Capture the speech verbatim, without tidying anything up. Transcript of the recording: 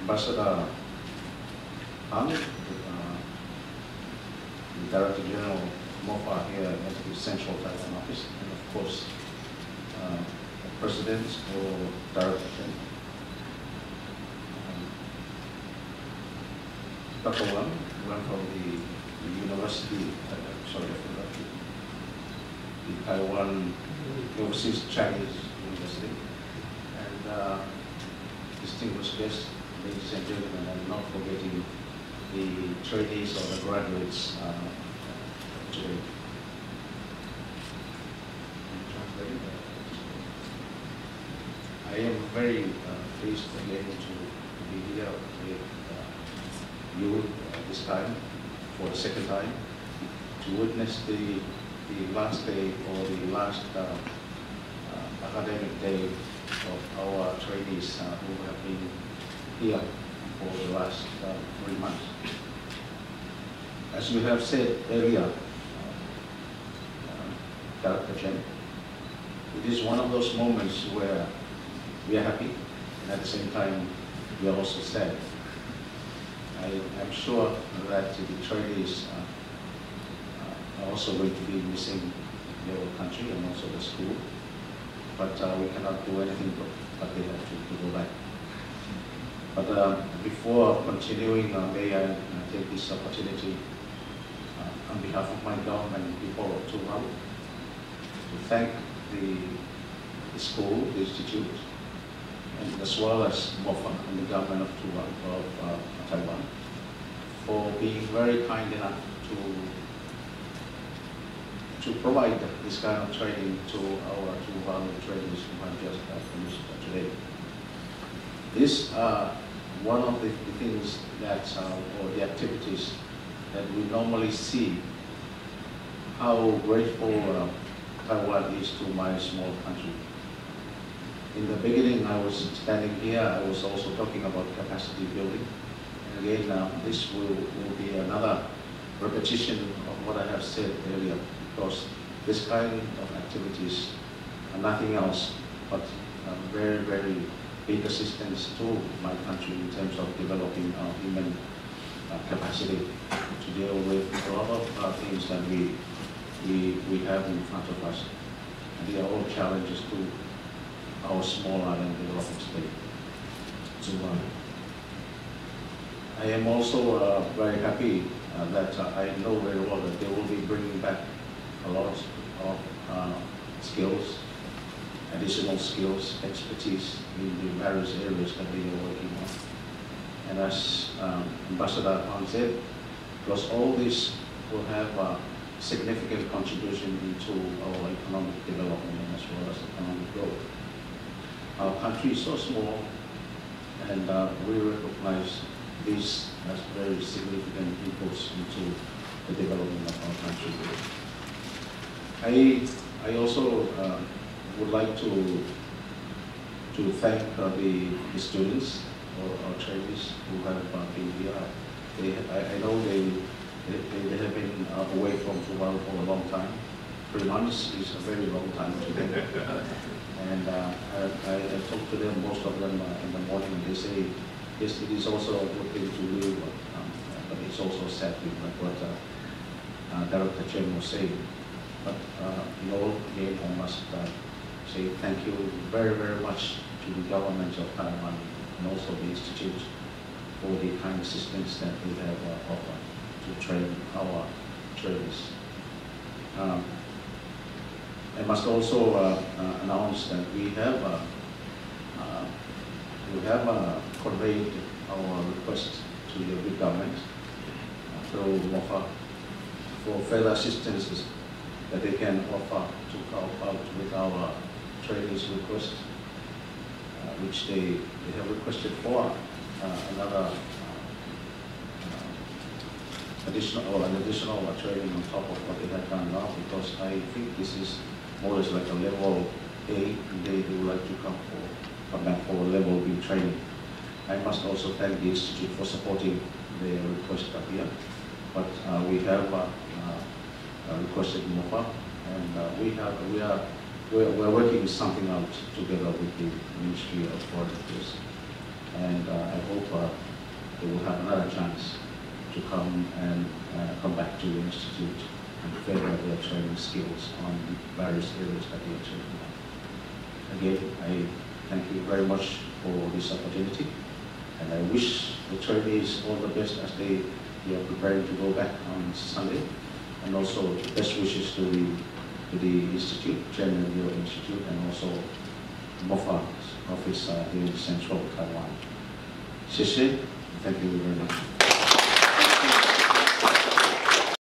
Ambassador Han, uh, the Director General MOFA here at the Central Taiwan Office, and of course, uh, the President or Director General. Um, Doctor Wang, went from the, the University, uh, sorry, I forgot the, the Taiwan Overseas Chinese University, and uh, distinguished guests, ladies and gentlemen, and not forgetting the trainees or the graduates uh, today. I am very uh, pleased to be able to be here with uh, you uh, this time, for the second time, to witness the, the last day or the last uh, uh, academic day of our trainees uh, who have been here for the last uh, three months. As you have said earlier, uh, uh, Director Chen, it is one of those moments where we are happy and at the same time we are also sad. I am sure that the trainees uh, uh, are also going to be missing their country and also the school, but uh, we cannot do anything but, but they have to, to go back. But uh, before continuing, uh, may I uh, take this opportunity uh, on behalf of my government and people of Tuvalu to thank the, the school, the institute, and as well as MOFA and the government of Tuvalu, of uh, Taiwan, for being very kind enough to to provide this kind of training to our Tuvalu trainees who have just uh, finished today. This uh, one of the, the things that, uh, or the activities that we normally see, how grateful uh, Taiwan is to my small country. In the beginning, I was standing here, I was also talking about capacity building. And again, uh, this will, will be another repetition of what I have said earlier, because this kind of activities are nothing else but uh, very, very big assistance to my country in terms of developing our human uh, capacity to deal with a lot of uh, things that we, we, we have in front of us. And they are all challenges to our small island developing state. So, uh, I am also uh, very happy uh, that uh, I know very well that they will be bringing back a lot of uh, skills, additional skills, expertise in the various areas that they are working on. And as um, Ambassador Han said, because all this will have a significant contribution into our economic development as well as economic growth. Our country is so small, and uh, we recognize this as very significant inputs into the development of our country. I, I also uh, would like to to thank uh, the, the students or our trainees who have uh, been here. They, I, I know they, they, they have been uh, away from Tuvalu for a long time. Three months is a very long time to them. And uh, I, I talked to them, most of them uh, in the morning, and they say, yes, it is also a good thing to leave, um, but it's also sad thing, like what uh, uh, Director Chen was saying. But uh, in all, again, I must uh, say thank you very, very much to the government of Taiwan and also the Institute for the kind assistance that they have uh, offered to train our trainees. Um, I must also uh, uh, announce that we have uh, uh, we have uh, conveyed our request to the big government uh, through MOFA for further assistances that they can offer to help out with our trainees' request, uh, which they, they have requested for uh, another uh, additional or an additional uh, training on top of what they have done now, because I think this is more or less like a level A, and they, they would like to come for come back for level B training. I must also thank the Institute for supporting the request up here, but uh, we have uh, uh, requested MOFA, and uh, we have we are we're, we're working something out together with the Ministry of Foreign Affairs. and uh, I hope uh, they will have another chance to come and uh, come back to the Institute and further their training skills on various areas that they are training on. Again, I thank you very much for this opportunity, and I wish the trainees all the best as they, they are preparing to go back on Sunday, and also best wishes to the, to the Institute, Chairman of your Institute, and also MOFA's office uh, here in Central Taiwan. Xie xie, thank you very much.